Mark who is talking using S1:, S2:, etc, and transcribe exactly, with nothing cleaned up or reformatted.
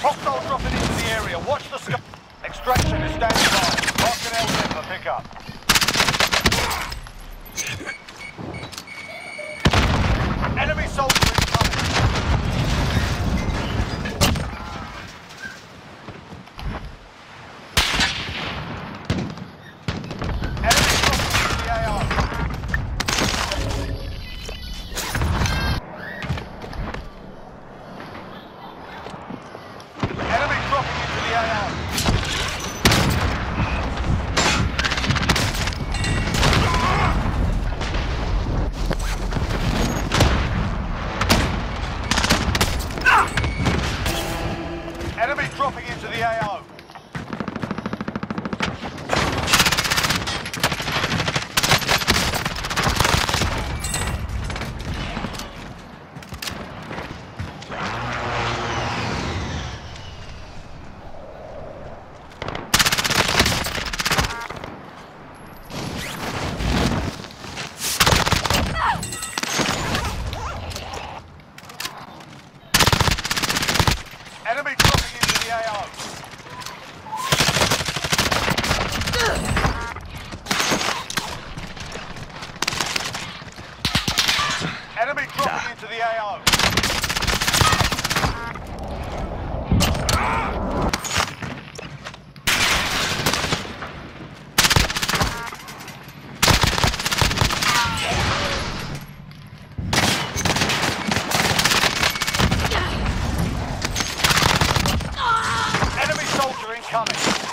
S1: Hostile dropping into the area. Watch the sky. Extraction is standing by. Mark an L Z for pickup. Enemy soldier incoming. Enemy dropping into the A R. Enemy dropping into the A R. Enemy dropping into the A O. Enemy dropping into the A O. Enemy dropping into the A O. Enemy soldier incoming.